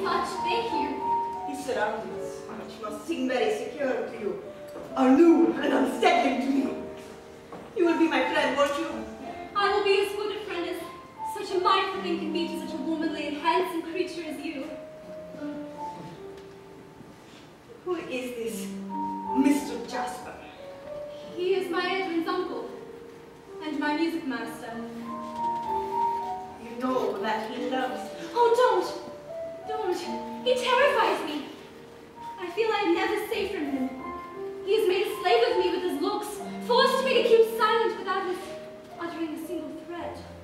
much, thank you. His surroundings, which must seem very secure to you, are new and unsettling to me. You will be my friend, won't you? I will be as good a friend as such a mindful thing can be to such a womanly and handsome creature as you. Who is this Mr. Jasper? He is my Edwin's uncle, and my music master. You know that he loves you. Oh, don't! He terrifies me. I feel I am never safe from him. He has made a slave of me with his looks, forced me to keep silent without his uttering a single threat.